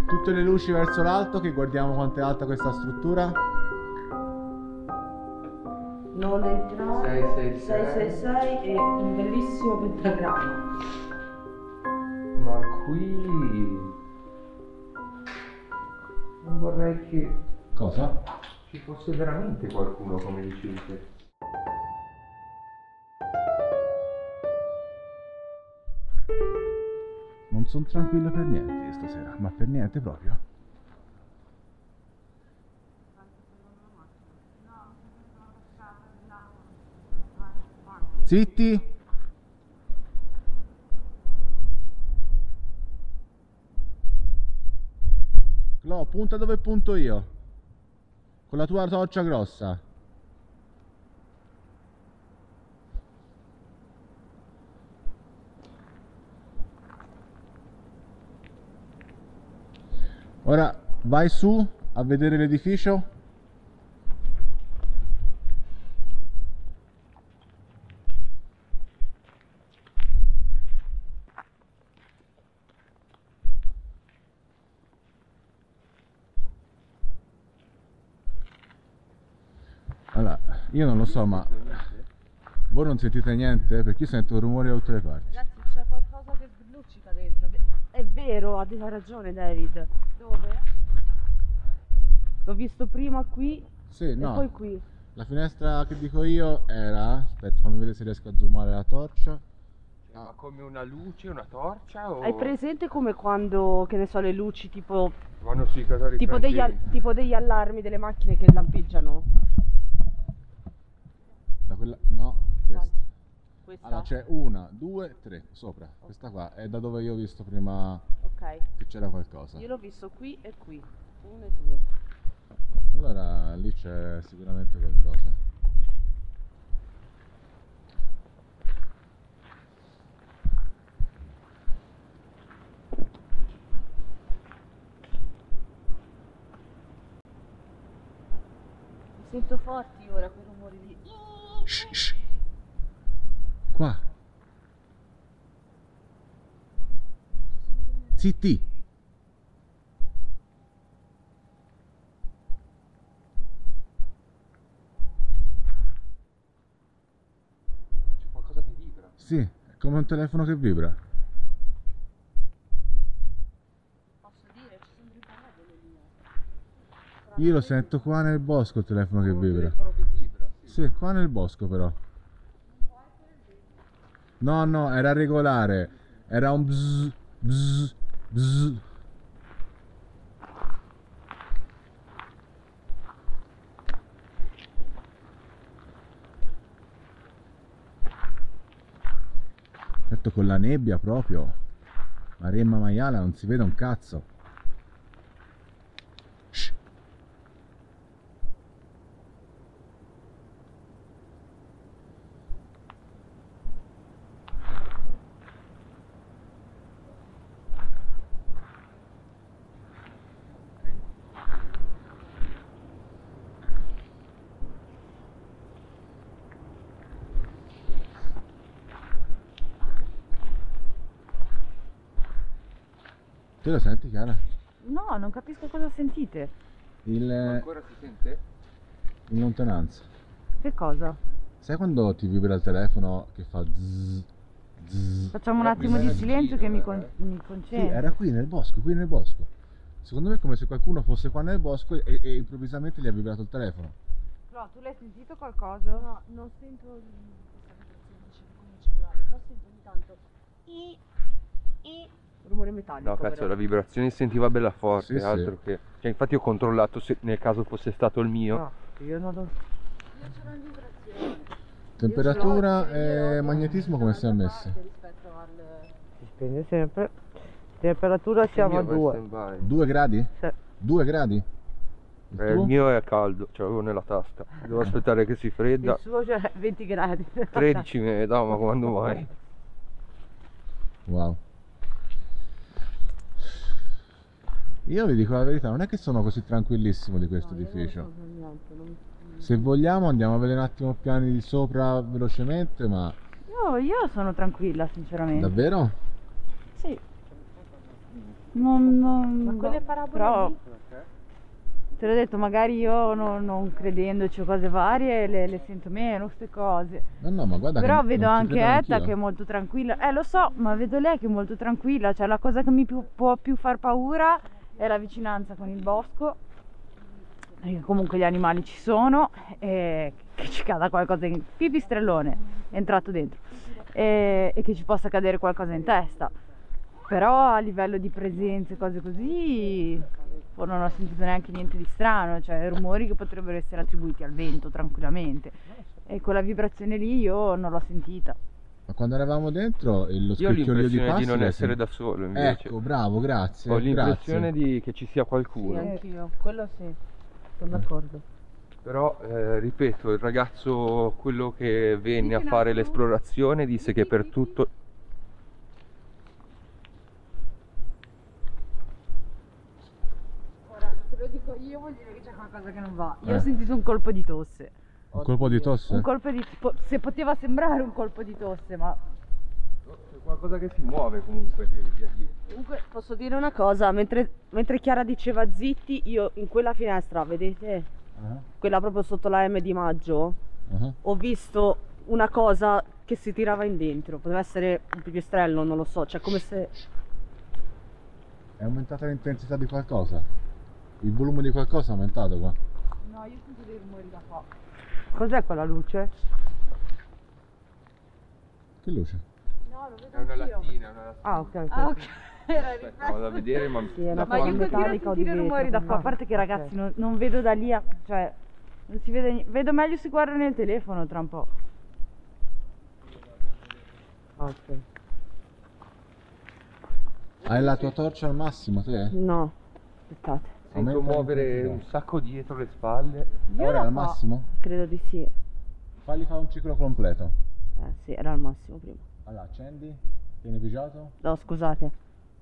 Tutte le luci verso l'alto, che guardiamo quanto è alta questa struttura. Non entrare 666 e un bellissimo pentagramma. Ma qui non vorrei che Cosa? ci fosse veramente qualcuno, come dicevi te. Non sono tranquillo per niente stasera, ma per niente proprio. Zitti! Clo, punta dove punto io. Con la tua torcia grossa. Ora vai su a vedere l'edificio. Allora, io non lo so, ma voi non sentite niente? Perché io sento rumore da tutte le parti. Ragazzi, c'è qualcosa che sbruccica dentro. È vero, ha ragione David. Dove? L'ho visto prima qui Sì, e no. poi qui. La finestra che dico io era... Aspetta, fammi vedere se riesco a zoomare la torcia. Ma come una luce, una torcia o... Hai presente come quando, che ne so, le luci tipo... Vanno sui casali Tipo degli allarmi delle macchine che lampeggiano? Da quella... No, questa. Questa? Allora c'è una, due, tre, sopra. Questa qua è da dove io ho visto prima Ok. che c'era qualcosa. Io l'ho visto qui e qui. 1 e 2. Allora lì c'è sicuramente qualcosa. Mi sento forti ora quei rumori lì. Shh, shh. Qua. Zitti. C'è qualcosa che vibra. Sì, è come un telefono che vibra. Posso dire, ci sono delle parole lì. Io lo sento qua nel bosco il telefono che Un vibra. telefono che vibra, sì. Sì, qua nel bosco però. No, no, era regolare. Era un bzz, bzz, bzz. Certo, con la nebbia proprio. Maremma maiala, non si vede un cazzo. Shh. Te lo senti, Chiara? No, non capisco cosa sentite. Ma ancora si sente? In lontananza. Che cosa? Sai quando ti vibra il telefono che fa zzz, zzz? Facciamo un Mi attimo di era silenzio vicino, che mi Sì, concentro. era qui nel bosco, qui nel bosco. Secondo me è come se qualcuno fosse qua nel bosco e improvvisamente gli ha vibrato il telefono. No, tu l'hai sentito qualcosa? No, non sento questa vibrazione come il cellulare, però sento ogni tanto Rumore metallico. No, cazzo, però. la vibrazione si sentiva bella forte, Sì, altro che... Cioè, infatti ho controllato se nel caso fosse stato il mio. No, io non lo... io c'ho una vibrazione. Temperatura e magnetismo come siamo messi? Rispetto al... Si spegne sempre. Temperatura siamo a Il mio va in 2. stand-by. 2 gradi? Sì. 2 gradi? Il Il tuo? mio è caldo, ce l'avevo nella tasca. Devo aspettare che si fredda. Il suo c'è 20 gradi. 13 me ne dà, ma quando mai? Wow. Io vi dico la verità, non è che sono così tranquillissimo di questo edificio. Se vogliamo andiamo a vedere un attimo piani di sopra velocemente, ma... Io sono tranquilla, sinceramente. Davvero? Sì. Ma quelle parabole però lì? te l'ho detto, magari io non credendoci o cose varie le sento meno queste cose. No, ma guarda Però che vedo non ci anche credo Etta anch'io. che è molto tranquilla. Lo so, ma vedo lei che è molto tranquilla. Cioè la cosa che mi può più far paura è la vicinanza con il bosco. Perché comunque gli animali ci sono e che ci cada qualcosa in pipistrellone è entrato dentro e che ci possa cadere qualcosa in testa. Però a livello di presenze, cose così, non ho sentito neanche niente di strano, cioè rumori che potrebbero essere attribuiti al vento tranquillamente. E quella vibrazione lì io non l'ho sentita. Ma quando eravamo dentro lo Io ho scricchiolio di l'impressione passi di non l'hai essere sentito? da solo invece. Ecco, bravo, grazie. Ho l'impressione grazie. che ci sia Sì, qualcuno. anch'io, quello sì, sono d'accordo. Però, ripeto, il ragazzo, quello che venne a fare l'esplorazione, disse che per tutto... Ora, se lo dico io vuol dire che c'è qualcosa che non va. Io ho sentito un colpo di tosse. Un colpo di tosse? Un colpo di... se poteva sembrare un colpo di tosse, ma... C'è qualcosa che si muove comunque di dietro. Comunque posso dire una cosa, mentre Chiara diceva zitti, io in quella finestra, vedete? Quella proprio sotto la M di Maggio, ho visto una cosa che si tirava in dentro. Poteva essere un pipistrello, non lo so, cioè come se... È aumentata l'intensità di qualcosa? Il volume di qualcosa è aumentato qua? No, io sento dei rumori da qua. Cos'è quella luce? Che luce? No, lo vedo È una anch'io. lattina, Ah, ok, ok. Ah, ok. Era Aspetta, vado a vedere, ma... Sì, è una da cosa quando- metallica o di vetro. Rumori da qua, a parte che ragazzi non vedo da lì, cioè non si vede vedo meglio se guardo nel telefono tra un po'. Ok. Hai la tua torcia al massimo te? No, aspettate. Sento Aumenta muovere l'intensità. un sacco dietro le spalle. Ora è al massimo? Credo di sì. Fagli fare un ciclo completo. Sì, era al massimo prima. Allora, accendi, tieni pigiato. No, scusate.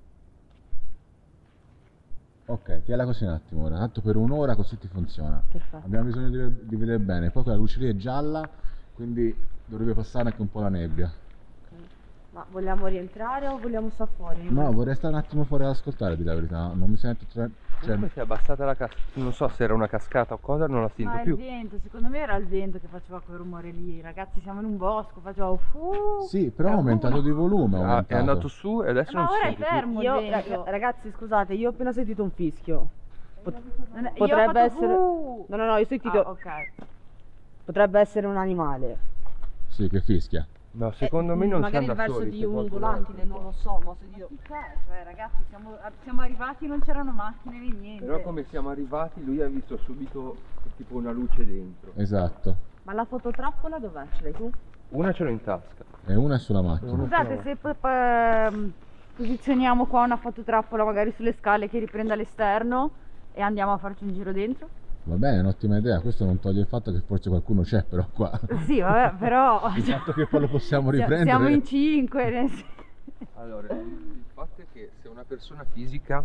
Ok, tienila così un attimo ora, tanto per un'ora così ti funziona. Perfetto. Abbiamo bisogno di vedere bene, poi quella luce lì è gialla, quindi dovrebbe passare anche un po' la nebbia. Ma vogliamo rientrare o vogliamo stare fuori? No, vorrei stare un attimo fuori ad ascoltare, di la verità, non mi sento... Comunque si è abbassata la cascata, non so se era una cascata o cosa, non la sento Ma è il più. vento, secondo me era il vento che faceva quel rumore lì. Ragazzi, siamo in un bosco, faceva Sì, però ha aumentato di volume, ha È aumentato. andato su e adesso Ma non si ora è sente più. fermo Io, il vento. ragazzi, scusate, io ho appena sentito un fischio. Io ho Potrebbe fatto essere... "Uh". No, io ho sentito... Ah, ok. Potrebbe essere un animale. Sì, che fischia. No, secondo me non magari siamo da il verso soli. di c'è un qualcun volatile, altro. non lo so, ma ho sentito... Cioè, ragazzi, siamo arrivati e non c'erano macchine né niente. Però come siamo arrivati lui ha visto subito tipo una luce dentro. Esatto. Ma la fototrappola dov'è? Ce l'hai tu? Una ce l'ho in tasca. E una è sulla macchina. Scusate, se posizioniamo qua una fototrappola magari sulle scale che riprenda l'esterno e andiamo a farci un giro dentro? Va bene, è un'ottima idea, questo non toglie il fatto che forse qualcuno c'è però qua. Sì, vabbè, però Il fatto che poi lo possiamo riprendere. siamo in 5. Allora, il fatto è che se una persona fisica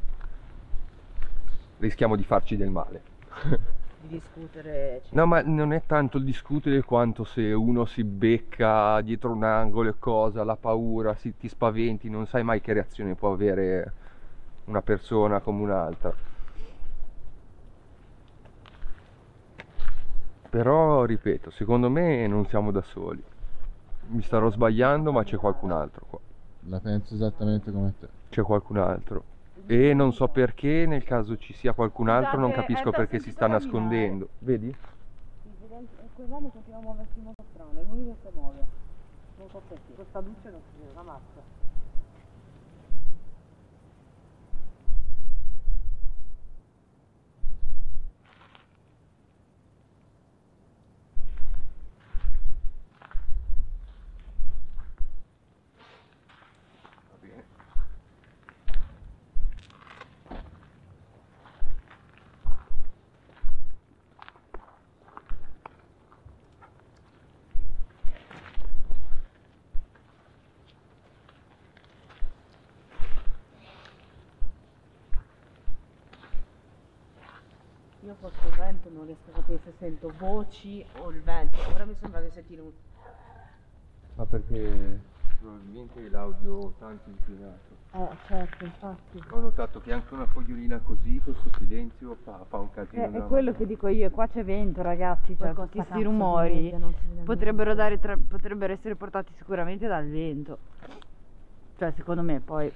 rischiamo di farci del male. Di discutere... No, ma non è tanto il discutere quanto se uno si becca dietro un angolo e cosa, la paura, ti spaventi, non sai mai che reazione può avere una persona come un'altra. Però, ripeto, secondo me non siamo da soli. Mi starò sbagliando, ma c'è qualcun altro qua. La penso esattamente come te. C'è qualcun altro. E non so perché, nel caso ci sia qualcun altro, non Scusate, capisco Ed ha perché si sentito sta camminare. nascondendo. Vedi? Quell'uomo continua a muoversi in modo strano, è l'unico che si muove. Non so perché. Questa luce non si vede una mazza. Va bene. Io forse il vento non riesco a capire se sento voci o il vento. Ora mi sembra di sentire un... Ma perché Probabilmente l'audio tanto inclinato. Certo, infatti. Ho notato che anche una fogliolina così, questo silenzio fa un casino. È quello che dico io, qua c'è vento ragazzi, cioè Poi tutti con sta questi cazzo di rumori nebbia non si vede potrebbero, niente. potrebbero essere portati sicuramente dal vento. Cioè secondo me poi...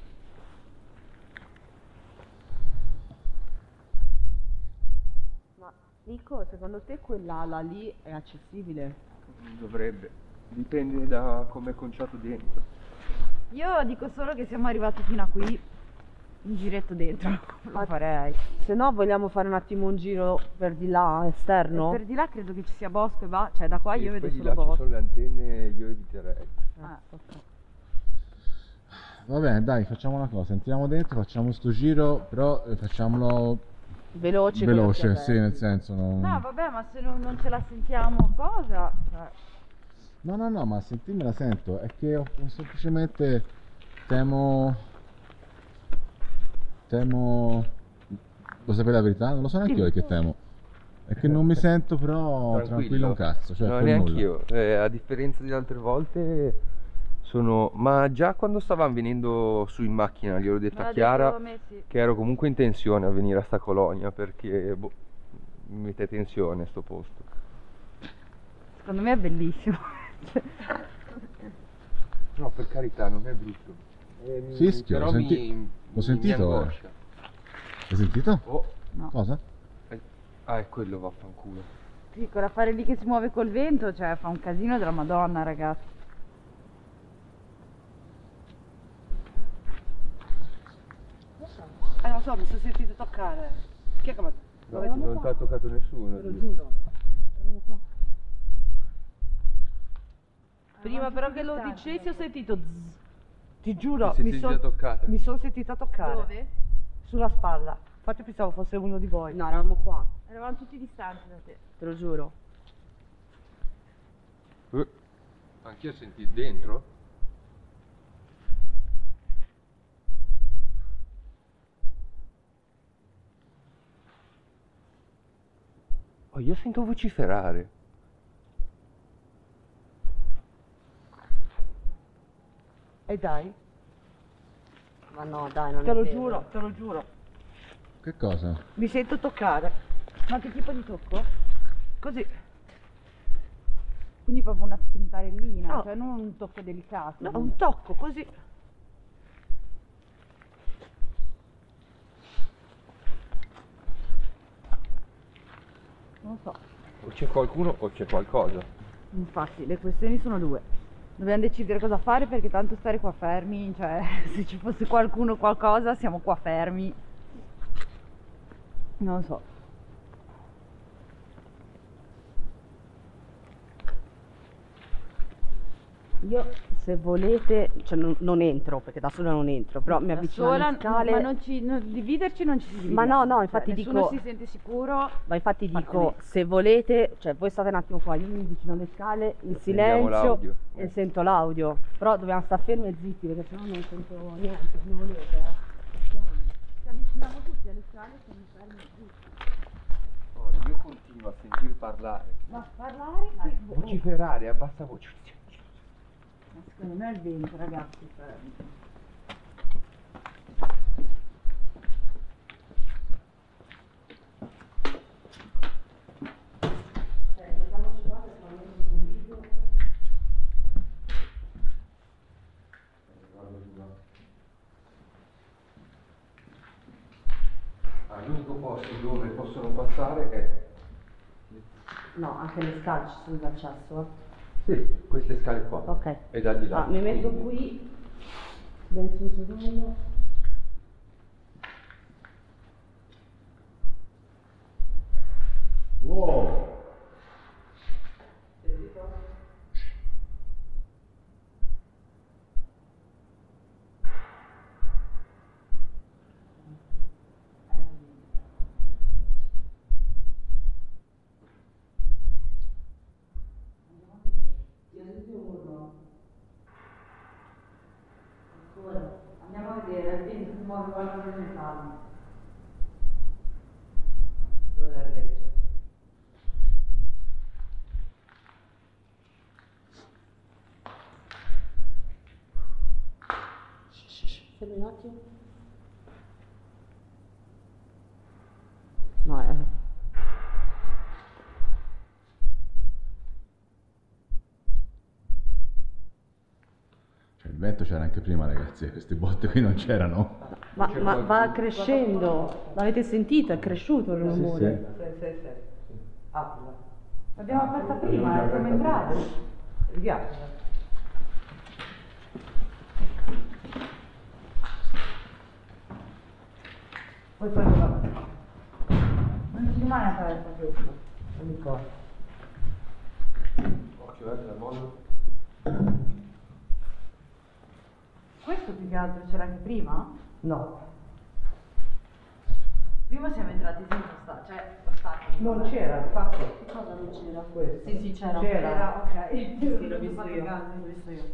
Ma Nico, secondo te quell'ala lì è accessibile? Dovrebbe. Dipende da come è conciato dentro. Io dico solo che siamo arrivati fino a qui, un giretto dentro, lo farei. Se no vogliamo fare un attimo un giro per di là, esterno? Per di là credo che ci sia bosco e va, cioè da qua io E vedo poi di solo là ci bosco. sono le antenne, io eviterei. Ok. Va bene, dai, facciamo una cosa, entriamo dentro, facciamo sto giro, però facciamolo Veloce, con gli occhi veloce, sì, aperti. nel senso non... No vabbè, ma se non ce la sentiamo cosa? Cioè, No, ma sentirmi la sento, è che ho semplicemente temo... Lo sapete la verità? Non lo so neanche io che temo. È che non mi sento però tranquillo un cazzo, cioè no, per neanche nulla. io. A differenza di altre volte ma già quando stavamo venendo su in macchina gliel'ho me detto l'ha a Chiara detto a me, sì. che ero comunque in tensione a venire a sta colonia perché mi mette tensione sto posto. Secondo me è bellissimo. Cioè, No, per carità, non è brutto. Fischio, però l'ho mi sentito. angoscia. Hai sentito? Oh, no. Cosa? è quello, vaffanculo. Sì, quell'affare lì che si muove col vento, cioè fa un casino della Madonna, ragazzi. Non so, mi sono sentito toccare. Chi è che mi ha... No, non ti ha toccato nessuno. Te lo giuro. Eravamo qua. Prima però che lo dicessi ho sentito zzz. Ti giuro, Ti sei sentita toccata? mi sono sentita toccare. Dove? Sulla spalla. Infatti pensavo fosse uno di voi. No, eravamo qua, Eravamo tutti distanti da te. te lo giuro. Anch'io senti dentro? Oh, io sento vociferare. E dai? Ma no, dai, non te lo giuro, te lo giuro. Che cosa? Mi sento toccare. Ma che tipo di tocco? Così. Quindi proprio una spintarellina, No. cioè non un tocco delicato. No, un tocco, così. Non so. O c'è qualcuno o c'è qualcosa. Infatti, le questioni sono due. Dobbiamo decidere cosa fare perché tanto stare qua fermi, cioè se ci fosse qualcuno o qualcosa siamo qua fermi. Non so. Io, se volete, cioè non entro, perché da sola non entro, però mi Da avvicino sola, alle scale. ma dividerci non ci si divide. Ma no, Cioè, infatti nessuno dico- si sente sicuro. Ma infatti Fate dico, bene. se volete, cioè voi state un attimo qua, io mi avvicino alle scale in Sentiamo silenzio l'audio. e sento l'audio. Però dobbiamo stare fermi e zitti, perché sennò non sento niente, se volete. Ci avviciniamo tutti alle scale e siamo fermi tutti. Oh, io continuo a sentir parlare. Ma parlare? Sì. Vociferare, abbassa voce. Ma secondo me è il vento, ragazzi. L'unico posto dove possono passare è... No, anche le scale ci sono l'accesso. Sì, queste scale qua. Ok. E da di là. Ah, mi metto qui, dentro il secondo. Wow! Andiamo a vedere, il vento si muove qualcosa nel calmo. Dove è il letto? Fermi un attimo. No, Cioè, il vento c'era anche prima, ragazzi, e queste botte qui non c'erano. ma va crescendo, l'avete sentito? È cresciuto il rumore. Sì. Aprila. L'abbiamo aperta prima, siamo entrati. Via. Poi prendo non ci rimane aperta questa. Non mi ricordo. Occhio, la mollo. Questo più che altro c'era anche prima? No, Prima siamo entrati senza cioè lo stacco. non c'era, infatti. Che cosa non c'era? Questo. Sì, sì, c'era. C'era. Ok. Sì, l'ho visto io. L'ho visto io.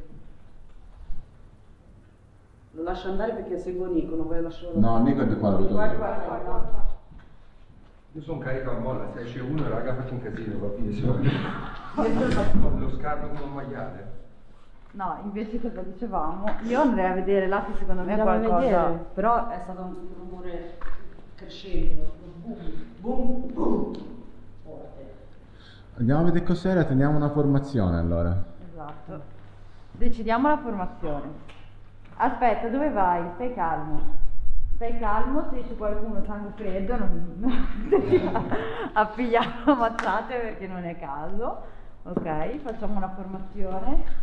Lo lascio andare perché seguo Nico, non voglio lasciarlo. No, Nico è di qua, lo vedo io. Guarda. Io sono carico a molla, se esce uno raga faccio un casino, capisci? Lo scarto come un maiale. No, invece cosa dicevamo? Io andrei a vedere là che secondo me è Andiamo a qualcosa. vedere, però è stato un rumore crescendo. Boom, boom, boom. Forte. Andiamo a vedere cos'era, teniamo una formazione allora. Esatto. Decidiamo la formazione. Aspetta, dove vai? Stai calmo. Stai calmo, se c'è qualcuno sangue freddo non a pigliare ammazzate perché non è caso. Ok, facciamo una formazione.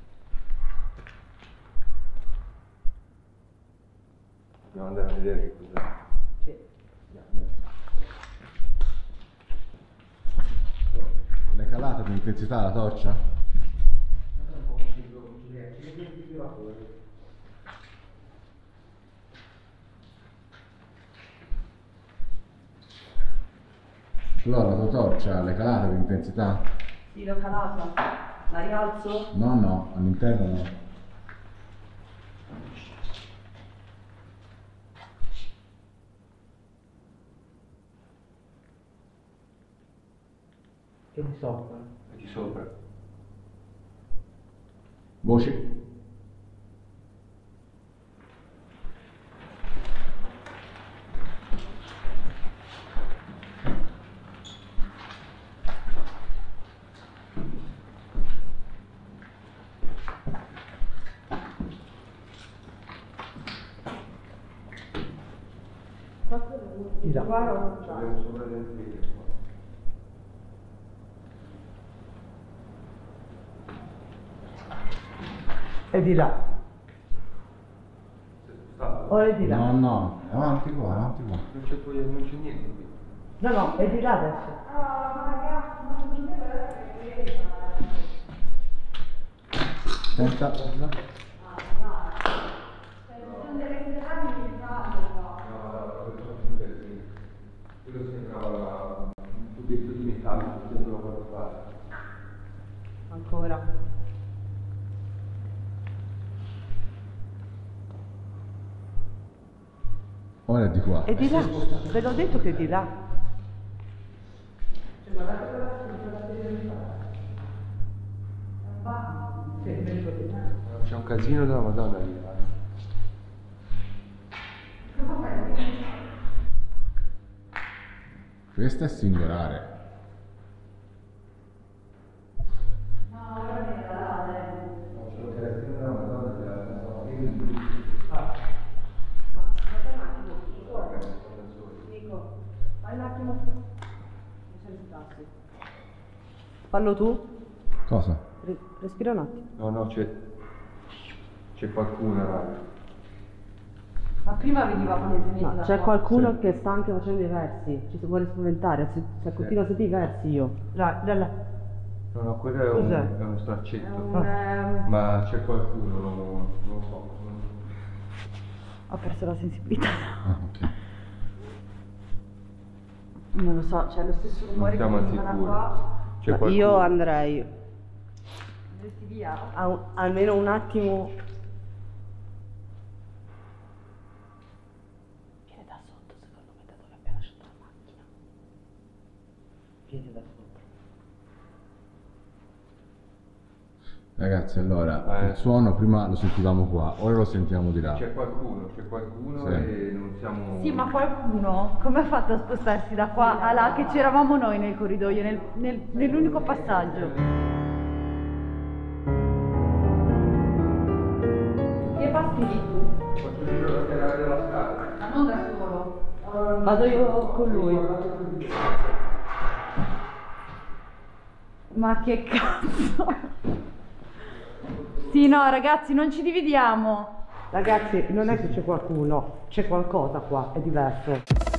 Dobbiamo andare a vedere che cos'è. Sì. L'hai calata di intensità la torcia? Allora la tua torcia l'hai calata di intensità? Sì, l'ho calata. La rialzo? No, no, all'interno no. Che di sopra? E di sopra. Voci? Di là. Abbiamo sopra dentro lì. E di là. O è di là? No, no, avanti qua, avanti qua. Non c'è niente qui. No, no, è di là adesso. Senta. Quello sembrava un tubetto di metallo che sembrava quando fare. Ancora. Ora è di qua. È di là. Ve l'ho detto che è di là. C'è un casino della Madonna lì. Questa è singolare. Nico, vai un attimo. Fallo tu. Cosa? Respira un attimo. No, c'è qualcuno, raga. Ma prima veniva palesemente No, da c'è qua. qualcuno Sì. che sta anche facendo i versi. Ci si vuole spaventare. Se continua a sentire i versi io. Là. No, quello è Cos'è? è uno straccetto. Ma Ma c'è qualcuno, non so. ho perso la sensibilità. Ah, ok. Non lo so, c'è lo stesso rumore che siamo al veniva da sicuro. qua. C'è qualcuno. Io andrei Andresti via? almeno un attimo. Viene da sotto, secondo me, da dove abbiamo lasciato la macchina. Viene da sotto. Ragazzi, allora, il suono prima lo sentivamo qua, ora lo sentiamo di là. C'è qualcuno Sì. e non siamo... Sì, ma qualcuno come ha fatto a spostarsi da qua a là che c'eravamo noi nel corridoio, nell'unico passaggio? Che passi lì tu? Faccio il giro laterale della scala. Ma non da solo, vado io con lui. Ma che cazzo? Sì, no, ragazzi, non ci dividiamo. Ragazzi, non è che c'è qualcuno, c'è qualcosa qua, è diverso.